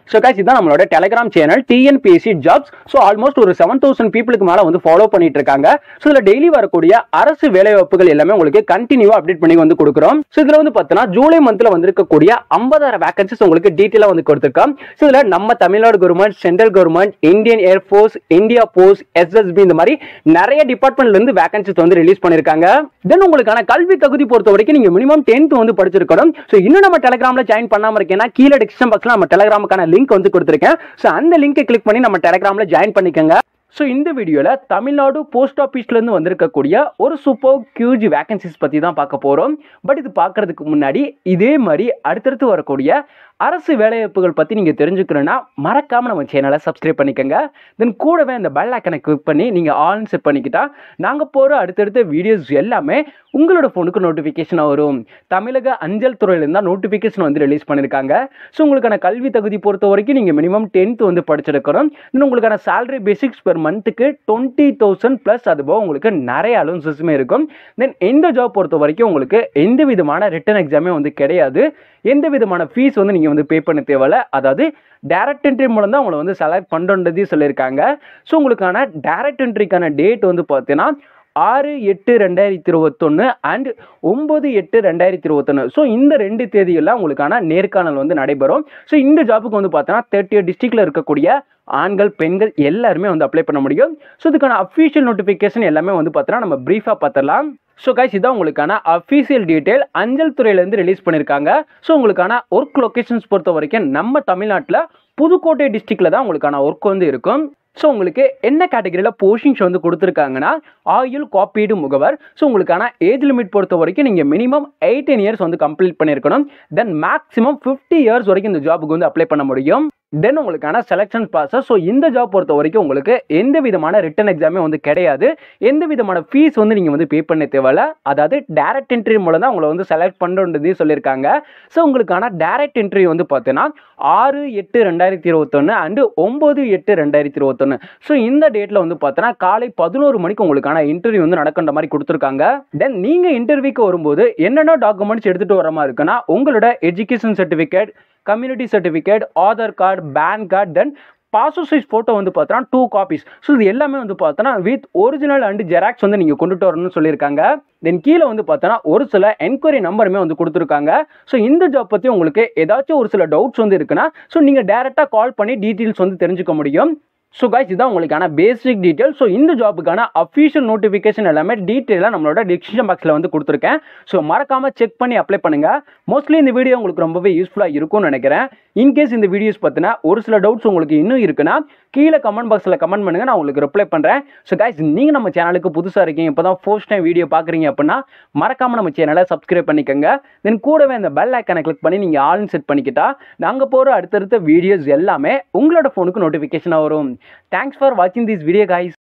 So guys, இதான் நம்மளோட Telegram channel tnpsc jobs. So almost ஒரு 7000 peopleக்கு மேல வந்து ஃபாலோ பண்ணிட்டு இருக்காங்க. So இதுல டெய்லி வரக்கூடிய அரசு வேலை வாய்ப்புகள் எல்லாமே உங்களுக்கு கண்டினியூவா அப்டேட் பண்ணி வந்து கொடுக்குறோம். So இதுல வந்து பார்த்தனா ஜூலை மந்த்ல வந்திருக்கக்கூடிய 50000 வேகன்சிஸ் உங்களுக்கு டீடைலா வந்து கொடுத்திருக்கோம். So இதுல நம்ம Tamil Nadu government, central government, Indian air force, India post, SSB இந்த மாதிரி நிறைய டிபார்ட்மெண்ட்ல இருந்து வேகன்சிஸ் வந்து ரிலீஸ் பண்ணிருக்காங்க. தென் உங்களுக்கான கல்வி தகுதி பொறுத்த வரைக்கும் நீங்க மினிமம் 10th வந்து படிச்சிருக்கணும். So இன்னும் நம்ம Telegramல ஜாயின் பண்ணாம இருக்கேன்னா கீழ டிஸ்கிரிப்ஷன் பாக்ஸ்ல நம்ம Telegramக்கான லிங்க் வந்து கொடுத்திருக்கேன். சோ அந்த லிங்கை கிளிக் பண்ணி நம்ம Telegramல ஜாயின் பண்ணிக்கங்க. சோ இந்த வீடியோல தமிழ்நாடு போஸ்ட் ஆபீஸ்ல இருந்து வந்திருக்கக்கூடிய ஒரு சூப்பர் ஹியூஜ் வேகன்சிஸ் பத்தி தான் பார்க்க போறோம். பட் இது பார்க்கிறதுக்கு முன்னாடி இதே மாதிரி அடுத்தடுத்து வரக்கூடிய அரசு வேலைவாய்ப்புகள் பத்தி நீங்க தெரிஞ்சுக்கணும்னா மறக்காம நம்ம சேனலை சப்ஸ்கிரைப் பண்ணிக்கங்க. தென் கூடவே அந்த பெல் ஐகானை கிளிக் பண்ணி நீங்க ஆல் செட் பண்ணிக்கிட்டா நாங்க போற அடுத்தடுத்த வீடியோஸ் எல்லாமே உங்களோட போனுக்கு நோட்டிபிகேஷன் வரும். தமிழக அஞ்சல் துறையில இருந்தா நோட்டிபிகேஷன் வந்து ரிலீஸ் பண்ணிருக்காங்க. ஸோ உங்களுக்கான கல்வி தகுதி பொறுத்த வரைக்கும் நீங்க மினிமம் 10th வந்து படிச்சிருக்கணும். இன்னும் உங்களுக்கான சேலரி பேசிக்ஸ் பெர் மந்த்துக்கு 20,000 பிளஸ் அதுபோக உங்களுக்கு நிறைய அலோன்சஸுமே இருக்கும். தென் இந்த ஜாப் பொறுத்த வரைக்கும் உங்களுக்கு எந்த விதமான ரிட்டன் எக்ஸாமே வந்து கிடையாது. எந்த விதமான ஃபீஸ் வந்து நீங்க வந்து பே பண்ண தேவையில்ல. அதாவது டைரக்ட் என்ட்ரி மூலம் தான் உங்களை வந்து செலக்ட் பண்ணுறதையும் சொல்லியிருக்காங்க. ஸோ உங்களுக்கான டைரக்ட் என்ட்ரிக்கான டேட் வந்து பார்த்தீங்கன்னா 6/8/2021 அண்ட் 9/8/2021. ஸோ இந்த 2 தேதியெல்லாம் உங்களுக்கான நேர்காணல் வந்து நடைபெறும். ஸோ இந்த ஜாப்புக்கு வந்து பார்த்தோன்னா 30 டிஸ்ட்ரிக்டில் இருக்கக்கூடிய ஆண்கள் பெண்கள் எல்லாருமே வந்து அப்ளை பண்ண முடியும். ஸோ இதுக்கான அஃபீஷியல் நோட்டிஃபிகேஷன் எல்லாமே வந்து பார்த்தோன்னா நம்ம ப்ரீஃபாக பார்த்துடலாம். ஸோ கைஸ் இதான் உங்களுக்கான அஃபீஷியல் டீட்டெயில் அஞ்சல் துறையிலேருந்து ரிலீஸ் பண்ணியிருக்காங்க. ஸோ உங்களுக்கான ஒர்க் லொக்கேஷன்ஸ் பொறுத்த வரைக்கும் நம்ம தமிழ்நாட்டில் புதுக்கோட்டை டிஸ்ட்ரிக்டில் தான் உங்களுக்கான ஒர்க் வந்து இருக்கும். ஸோ உங்களுக்கு என்ன கேட்டகரியில் போஸ்டிங்ஸ் வந்து கொடுத்துருக்காங்கன்னா ஆயுள் காப்பீடு முகவர். ஸோ உங்களுக்கான ஏஜ் லிமிட் பொறுத்த வரைக்கும் நீங்கள் மினிமம் 18 இயர்ஸ் வந்து கம்ப்ளீட் பண்ணியிருக்கணும். தென் மேக்ஸிமம் 50 இயர்ஸ் வரைக்கும் இந்த ஜாபுக்கு வந்து அப்ளை பண்ண முடியும். தென் உங்களுக்கான செலெக்ஷன் ப்ராசஸ். ஸோ இந்த ஜாப் பொறுத்த வரைக்கும் உங்களுக்கு எந்த விதமான ரிட்டன் எக்ஸாமே வந்து கிடையாது. எந்த விதமான ஃபீஸ் வந்து நீங்கள் வந்து பே பண்ண தேவையில்ல. அதாவது டைரக்ட் என்ட்ரி மூலம் தான் உங்களை வந்து செலக்ட் பண்ணுறதையும் சொல்லியிருக்காங்க. ஸோ உங்களுக்கான டைரக்ட் என்ட்ரி வந்து பார்த்தீங்கன்னா 6/8/2021 அண்டு 9/8/2021. ஸோ இந்த டேட்டில் வந்து பார்த்தோன்னா காலை 11 மணிக்கு உங்களுக்கான இன்டர்வியூ வந்து நடக்கின்ற மாதிரி கொடுத்துருக்காங்க. தென் நீங்கள் இன்டர்வியூக்கு வரும்போது என்னென்ன டாக்குமெண்ட்ஸ் எடுத்துகிட்டு வர மாதிரி இருக்குன்னா உங்களோட education certificate, community certificate, Aadhaar card, pan card, then passport size photo வந்து பார்த்தோன்னா 2 காப்பீஸ். ஸோ இது எல்லாமே வந்து பார்த்தோன்னா வித் ஒரிஜினல் அண்ட் ஜெராக்ஸ் வந்து நீங்கள் கொண்டுட்டு வரணும்னு சொல்லியிருக்காங்க. தென் கீழே வந்து பார்த்தோன்னா ஒரு சில என்கொயரி நம்பருமே வந்து கொடுத்துருக்காங்க. ஸோ இந்த ஜாப் பற்றி உங்களுக்கு ஏதாச்சும் ஒரு சில டவுட்ஸ் வந்து இருக்குன்னா ஸோ நீங்கள் டேரெக்டாக கால் பண்ணி டீட்டெயில்ஸ் வந்து தெரிஞ்சுக்க முடியும். ஸோ கைஸ் இதான் உங்களுக்கான பேசிக் டீட்டெயில். ஸோ இந்த ஜாப்புக்கான அஃபீஷியல் நோட்டிஃபிகேஷன் எல்லாமே டீட்டெயிலாக நம்மளோட டிஸ்கிரிப்ஷன் பாக்ஸில் வந்து கொடுத்துருக்கேன். ஸோ மறக்காமல் செக் பண்ணி அப்ளை பண்ணுங்கள். மோஸ்ட்லி இந்த வீடியோ உங்களுக்கு ரொம்பவே யூஸ்ஃபுல்லாக இருக்கும்னு நினைக்கிறேன். இன்கேஸ் இந்த வீடியோஸ் பார்த்தினா ஒரு சில டவுட்ஸ் உங்களுக்கு இன்னும் இருக்குன்னா கீழே கமெண்ட் பாக்ஸில் கமெண்ட் பண்ணுங்கள், நான் உங்களுக்கு ரிப்ளை பண்ணுறேன். ஸோ கைஸ் நீங்கள் நம்ம சேனலுக்கு புதுசாக இருக்கீங்க, இப்போ தான் ஃபர்ஸ்ட் டைம் வீடியோ பார்க்குறீங்க அப்படின்னா மறக்காமல் நம்ம சேனலை சப்ஸ்கிரைப் பண்ணிக்கோங்க. தென் கூடவே அந்த பெல் ஐக்கானை கிளிக் பண்ணி நீங்கள் ஆல் செட் பண்ணிக்கிட்டா நாங்கள் போகிற அடுத்தடுத்த வீடியோஸ் எல்லாமே உங்களோட ஃபோனுக்கு நோட்டிஃபிகேஷனாக வரும். Thanks for watching this video guys.